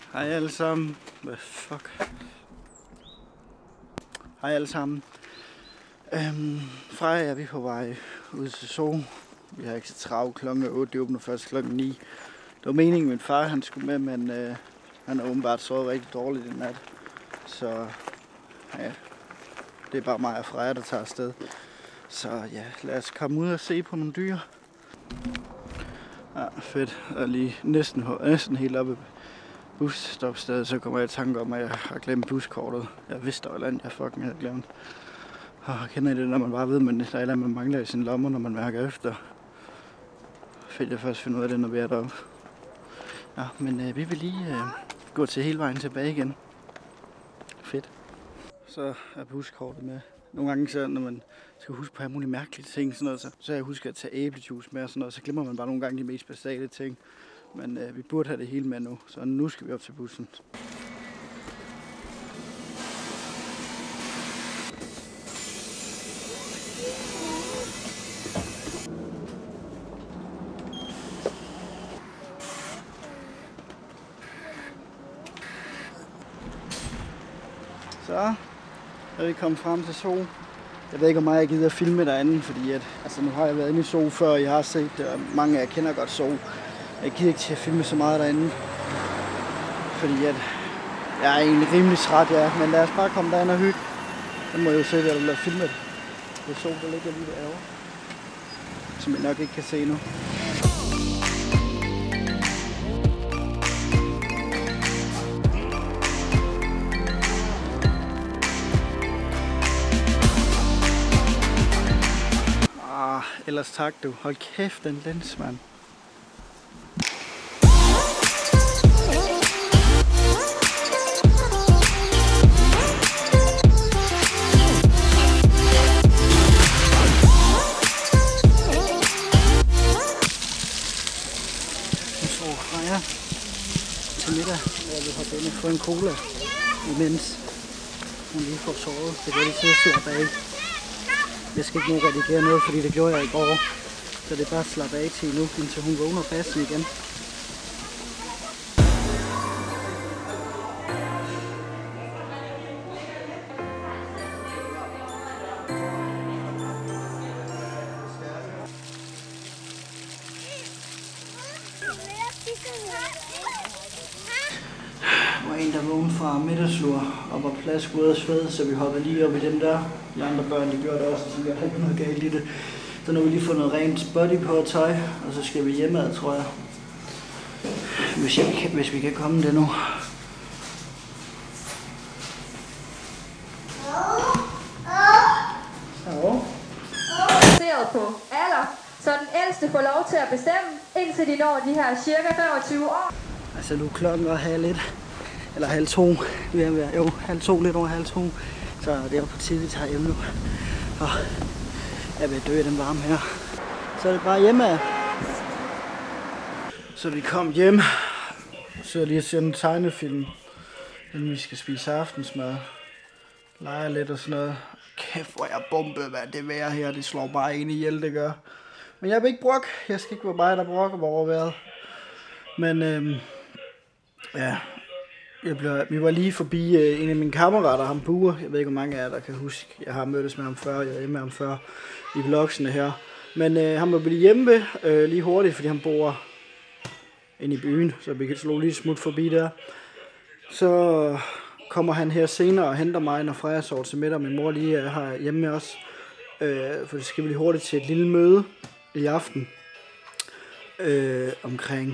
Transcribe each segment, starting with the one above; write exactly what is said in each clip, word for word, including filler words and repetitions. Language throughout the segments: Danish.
Hej alle sammen. Hvad fuck? Hej alle sammen. Øhm, Freja er vi på vej ud til Zoo. Vi har ikke så travlt klokken otte, det åbner først klokken ni. Det var meningen, at min far han skulle med, men øh, han har åbenbart sovet rigtig dårligt i nat. Så ja, det er bare mig og Freja, der tager afsted. Så ja, lad os komme ud og se på nogle dyr. Ja, fedt. Og lige næsten, næsten helt oppe busstopstedet, så kommer jeg i tanke om, at jeg har glemt buskortet. Jeg vidste, der var andet, jeg fucking havde glemt. Og kender I det, når man bare ved, at der er et eller andet, man mangler i sine lommer, når man mærker efter. Fedt, jeg først finder ud af det, når vi er deroppe. Ja, men øh, vi vil lige øh, gå til hele vejen tilbage igen. Fedt. Så er buskortet med. Nogle gange, så, når man skal huske på at have mulige mærkelige ting, sådan noget, så, så jeg husker at tage æblejuice med og sådan noget, så glemmer man bare nogle gange de mest basale ting. Men øh, vi burde have det hele med nu, så nu skal vi op til bussen. Så er vi kommet frem til Zoo. Jeg ved ikke, om jeg gider at filme derinde, fordi at, altså, nu har jeg været inde i Zoo før, og jeg har set det, og mange af jer kender godt Zoo. Jeg gider ikke til at filme så meget derinde, fordi at jeg er egentlig rimelig træt, ja. Men lad os bare komme derind og hygge. Den må jeg jo se, at jeg vil filme det. Det er Zoo, der ligger lige derovre, som jeg nok ikke kan se nu. Ah, ellers tak du. Hold kæft, den lens, mand. Til middag, jeg vil hoppe ind og få en cola, imens hun lige får sovet. Det kan jeg lige sidde og slappe af. Jeg skal ikke nu redigere noget, fordi det gjorde jeg i går. Så det er bare at slappe af til nu, indtil hun vågner bassen igen. Der var en, der vågnede fra middagslur og var plads ude af sved, så vi hoppede lige op i dem der. De andre børn, de gjorde det også, så jeg har ikke noget galt i det. Så nu har vi lige fået noget rent body på tøj, og så skal vi hjemad, tror jeg. Hvis, jeg kan, hvis vi kan komme det nu. Så. Baseret på alder, så den ældste får lov til at bestemme, indtil de når de her cirka femogtyve år. Altså nu er klokken er halv et, eller halv to, vi er ved, jo halv to, lidt over halv to, så det er på tide, vi tager hjem nu. Og jeg vil dø af den varme her. Så er det bare hjemme. Så vi kom hjem, så lige at se en tegnefilm, inden vi skal spise aftensmad. Leger lidt og sådan noget. Kæft, hvor jeg bombe, hvad det vejr her, det slår bare en ihjel, det gør. Men jeg vil ikke brokke, jeg skal ikke være mig, der brokker over vejret. Men øhm, ja, jeg blev, vi var lige forbi øh, en af mine kammerater, ham Bure. Jeg ved ikke, hvor mange af jer, der kan huske. Jeg har mødtes med ham før, jeg er med ham før i vlogsene her. Men øh, han var blive hjemme ved, øh, lige hurtigt, fordi han bor inde i byen, så vi kan slå lige smut forbi der. Så kommer han her senere og henter mig, når Freja sover til middag. Min mor lige er her hjemme med os, øh, for det skal vi lige hurtigt til et lille møde i aften øh, omkring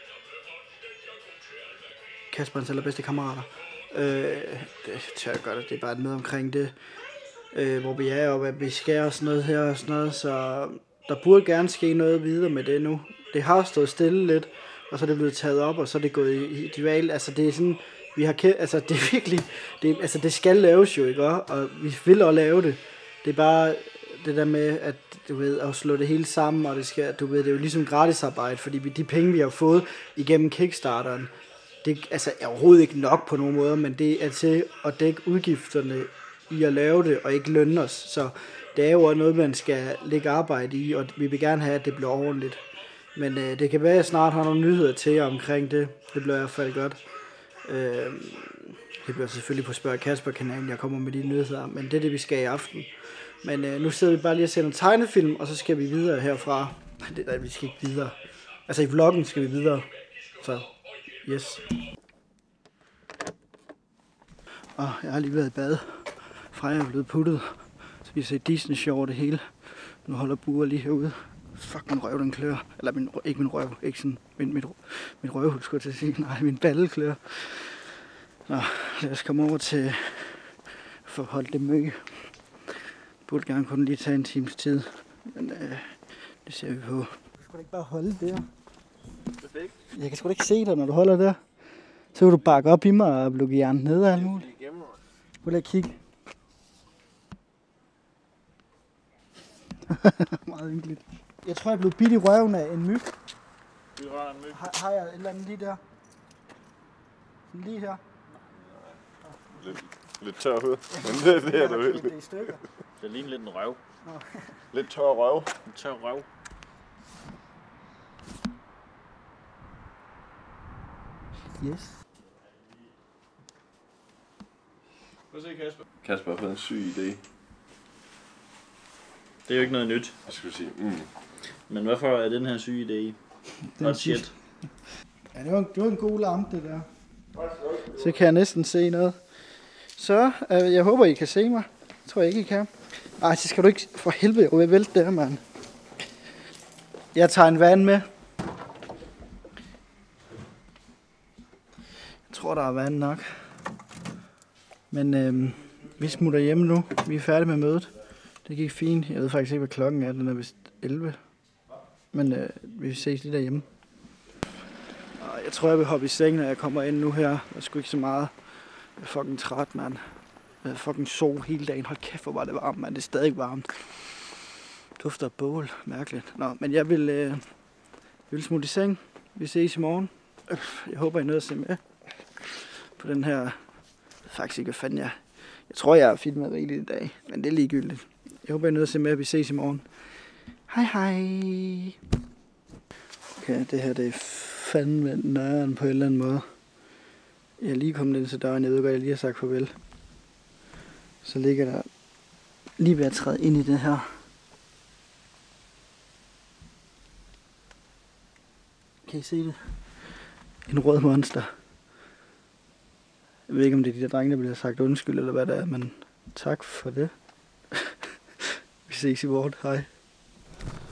Kasperens allerbedste kammerater. Øh, det tør jeg godt, det er bare et møde omkring det, øh, hvor vi er, og hvad vi skal og sådan noget her og sådan noget, så der burde gerne ske noget videre med det nu. Det har stået stille lidt, og så er det blevet taget op, og så er det gået i, i dval. Altså det er sådan, vi har kæ- altså det er virkelig, det, altså det skal laves jo, ikke? Og vi vil også lave det. Det er bare det der med, at du ved, at slå det hele sammen, og det skal, du ved, det er jo ligesom gratis arbejde, fordi vi, de penge, vi har fået igennem Kickstarteren, det altså, er overhovedet ikke nok på nogen måde, men det er til at dække udgifterne i at lave det, og ikke lønne os. Så det er jo noget, man skal lægge arbejde i, og vi vil gerne have, at det bliver ordentligt. Men øh, det kan være, at jeg snart har nogle nyheder til omkring det. Det bliver i hvert fald godt. Øh, det bliver selvfølgelig på Spørg Kasper-kanalen, jeg kommer med de nyheder, men det er det, vi skal i aften. Men øh, nu sidder vi bare lige og ser en tegnefilm, og så skal vi videre herfra. Det der, vi skal ikke videre. Altså i vloggen skal vi videre. Så, yes. Og jeg har lige været i bad. Freja er blevet puttet. Så vi har set Disney Show det hele. Nu holder Bure lige herude. Fuck, min røv den klør. Eller min, ikke min røv, ikke sådan. Min, mit, mit røvhul skulle jeg til at sige. Nej, min balle klør. Nå, lad os komme over til for at holde det møg. Burde gerne kunne lige tage en times tid. Men øh, det ser vi på. Du skal ikke bare holde der. Perfekt. Jeg kan sgu da ikke se dig, når du holder der. Så vil du bakke op i mig og lukke hjernen ned og alt muligt. Prøv lige at kigge. Meget ynkeligt. Jeg tror, jeg blev bidt i røven af en myg. Du har en myg. Har, har jeg et eller andet lige der? Sådan lige her. Lidt, lidt tør hud. Men det, det er du helt. Det er i stykker. Det ligner lidt en røv. Lidt tør røv. En tør røv. Yes. Prøv at se Kasper. Kasper har fået en syg idé. Det er jo ikke noget nyt. Jeg skulle sige, mm. Men hvorfor er den her syge idé? Hot shit. Ja, det var, en, det var en god lampe, det der. Så kan jeg næsten se noget. Så, øh, jeg håber, I kan se mig. Jeg tror ikke, I kan. Ej, så skal du ikke for helvede jeg vælte der, mand. Jeg tager en vand med. Jeg tror, der er vand nok. Men øh, vi smutter hjem nu. Vi er færdige med mødet. Det gik fint. Jeg ved faktisk ikke, hvad klokken er. Den er vist elleve. Men øh, vi ses lige derhjemme. Jeg tror, jeg vil hoppe i seng, når jeg kommer ind nu her. Jeg er sgu ikke så meget. Jeg er fucking træt, mand. Jeg er fucking sol hele dagen. Hold kæft, hvor var det varmt, mand. Det er stadig varmt. Dufter af bål. Mærkeligt. Nå, men jeg vil, øh, jeg vil smutte i seng. Vi ses i morgen. Jeg håber, I nåede at se med på den her. Jeg ved faktisk ikke, hvad fanden jeg... Jeg tror, jeg har filmet rigeligt i dag, men det er ligegyldigt. Jeg håber, I nåede at se med. Vi ses i morgen. Hej, hej. Okay, det her det er fandme nøjeren på en eller anden måde. Jeg er lige kommet ind til døren, jeg ved godt, jeg lige har sagt farvel. Så ligger der lige ved at træde ind i det her. Kan I se det? En rød monster. Jeg ved ikke, om det er de der drenge, der bliver sagt undskyld, eller hvad det er, men tak for det. Vi ses i morgen. Hej.